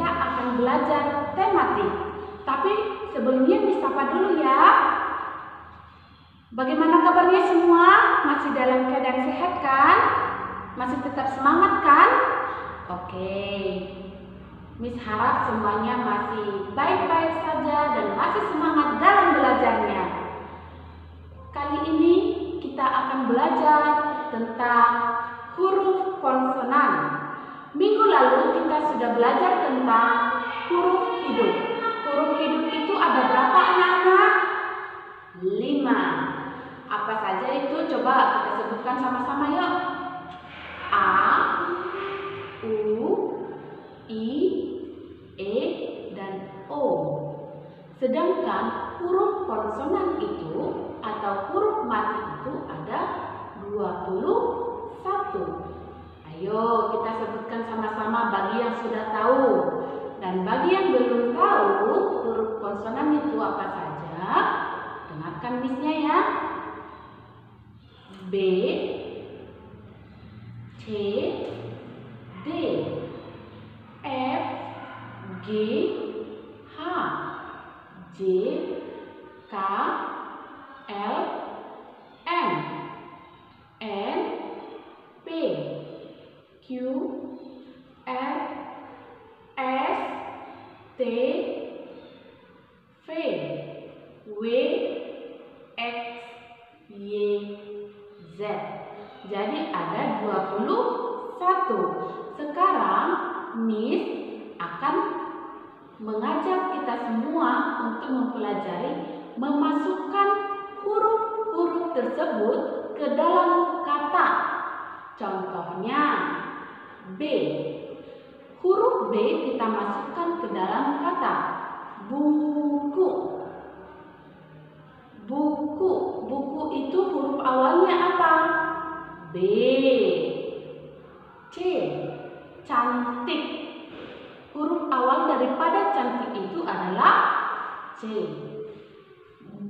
kita akan belajar tematik. Tapi sebelumnya Miss sapa dulu ya. Bagaimana kabarnya semua? Masih dalam keadaan sehat kan? Masih tetap semangat kan? Oke. Miss harap semuanya masih baik-baik saja dan masih semangat dalam belajarnya. Kali ini kita akan belajar tentang huruf konsonan. Minggu lalu kita sudah belajar tentang huruf hidup. Huruf hidup itu ada berapa anak-anak? 5. Apa saja itu? Coba kita sebutkan sama-sama yuk. A, U, I, E, dan O. Sedangkan huruf konsonan itu atau huruf mati itu ada 21. Ayo kita sebutkan sama-sama bagi yang sudah tahu. Dan bagi yang belum tahu huruf konsonan itu apa saja, dengarkan Miss-nya ya. B, C, D, F, G, H, J, K, L, M, N, P, Q, R, S, T, V, W, X, Y, Z. Jadi ada 21. Sekarang Miss akan mengajak kita semua untuk mempelajari memasukkan huruf-huruf tersebut ke dalam kata. Contohnya B. Huruf B kita masukkan ke dalam kata buku. Buku. Buku itu huruf awalnya apa? B. C. Cantik. Huruf awal daripada cantik itu adalah C. D.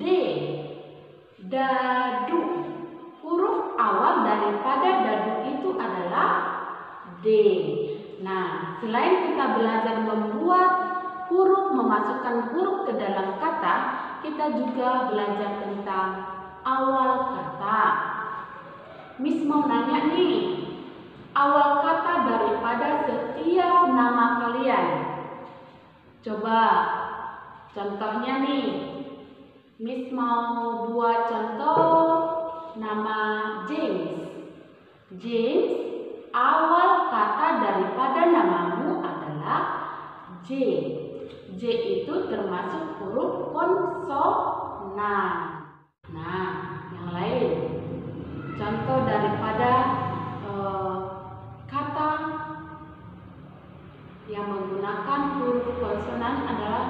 Dadu. Huruf awal daripada dadu itu adalah D. Nah, selain kita belajar membuat huruf, memasukkan huruf ke dalam kata, kita juga belajar tentang awal kata. Miss mau nanya nih, awal kata daripada setiap nama kalian. Coba contohnya nih, Miss mau buat contoh nama James. James, awal kata daripada namamu adalah J. J itu termasuk huruf konsonan. Nah, yang lain. Contoh daripada kata yang menggunakan huruf konsonan adalah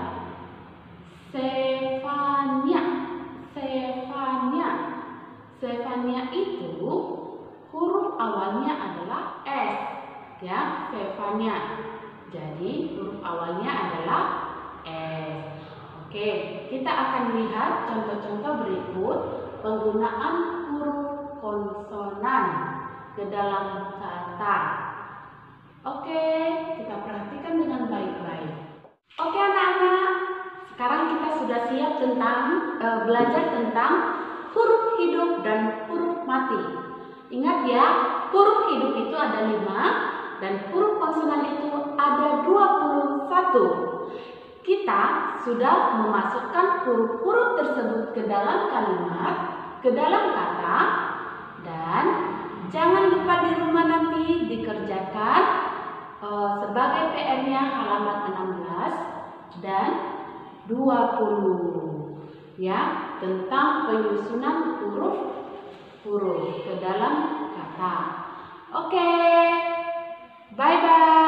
Stefania. Stefania. Stefania itu huruf awalnya adalah S, ya, Stefania. Jadi huruf awalnya adalah S. Oke, kita akan lihat contoh-contoh berikut penggunaan huruf konsonan ke dalam kata. Oke, kita perhatikan dengan baik-baik. Oke anak-anak, sekarang kita sudah siap belajar tentang huruf hidup dan huruf mati. Ingat ya, huruf hidup itu ada 5 dan huruf konsonan itu ada 21. Kita sudah memasukkan huruf-huruf tersebut ke dalam kalimat, ke dalam kata, dan jangan lupa di rumah nanti dikerjakan sebagai PR-nya halaman 16 dan 20 ya, tentang penyusunan huruf-huruf ke dalam kata. Oke, bye-bye.